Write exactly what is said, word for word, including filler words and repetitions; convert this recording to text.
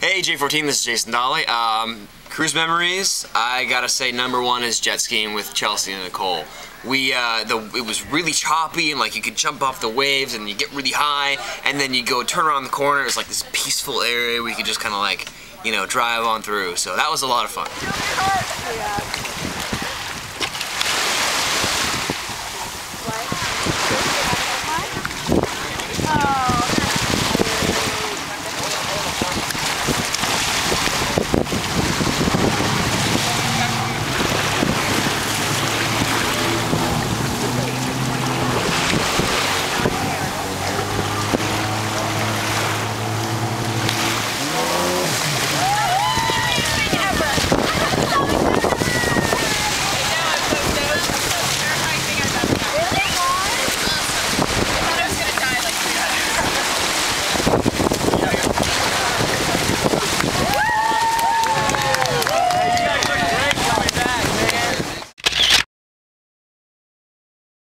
Hey J fourteen, this is Jason Dolley. Um, cruise memories, I gotta say number one is jet skiing with Chelsea and Nicole. We, uh, the, it was really choppy and like you could jump off the waves and you get really high and then you go turn around the corner. It was like this peaceful area where you could just kind of like, you know, drive on through. So that was a lot of fun.